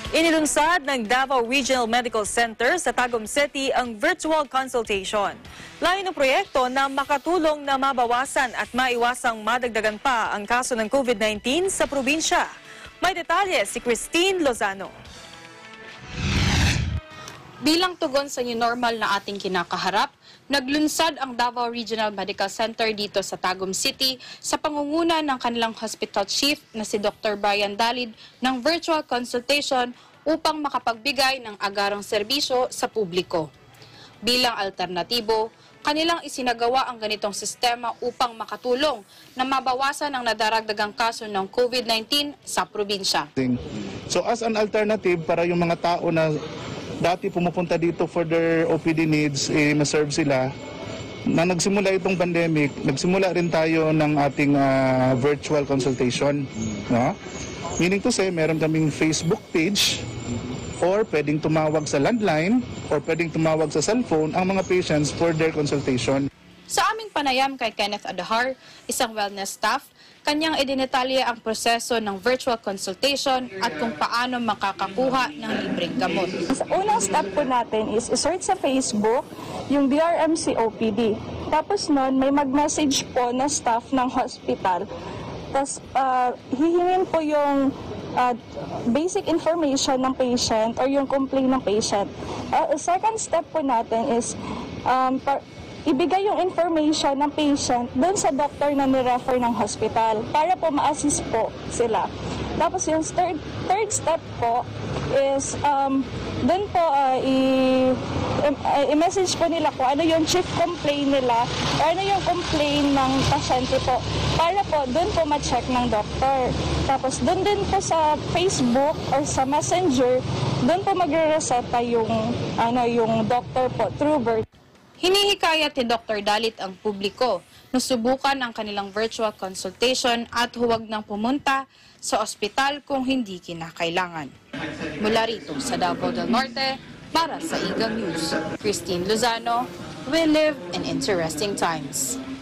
Inilunsad ng Davao Regional Medical Center sa Tagum City ang virtual consultation. Layo ng proyekto na makatulong na mabawasan at maiwasang madagdagan pa ang kaso ng COVID-19 sa probinsya. May detalye si Christine Lozano. Bilang tugon sa new normal na ating kinakaharap, naglunsad ang Davao Regional Medical Center dito sa Tagum City sa pangunguna ng kanilang hospital chief na si Dr. Brian Dalid ng virtual consultation upang makapagbigay ng agarang serbisyo sa publiko. Bilang alternatibo, kanilang isinagawa ang ganitong sistema upang makatulong na mabawasan ang nadaragdagang kaso ng COVID-19 sa probinsya. So as an alternative para yung mga tao na dati pumupunta dito for their OPD needs, ma-serve sila. Na nagsimula itong pandemic, nagsimula rin tayo ng ating virtual consultation. No? Meaning to say, meron kaming Facebook page or pwedeng tumawag sa landline or pwedeng tumawag sa cellphone ang mga patients for their consultation. Sa aming panayam kay Kenneth Adahar, isang wellness staff, kanyang idinetalye ang proseso ng virtual consultation at kung paano makakakuha ng libreng gamot. Sa unang step po natin is i-search sa Facebook yung DRMC OPD. Tapos nun, may mag-message po na staff ng hospital. Tapos hihingin po yung basic information ng patient or yung complaint ng patient. Second step po natin is ibigay yung information ng patient doon sa doctor na nirefer ng hospital para po ma-assist po sila. Tapos yung third step po is doon po i-message po nila kung ano yung chief complaint nila o ano yung complaint ng pasyente po para po doon po ma-check ng doctor. Tapos doon din po sa Facebook or sa Messenger, doon po magre-reseta yung doctor po through birth. Hinihikayat ni Dr. Dalit ang publiko na subukan ang kanilang virtual consultation at huwag nang pumunta sa ospital kung hindi kinakailangan. Mula rito sa Davao del Norte, para sa Eagle News, Christine Lozano, we live in interesting times.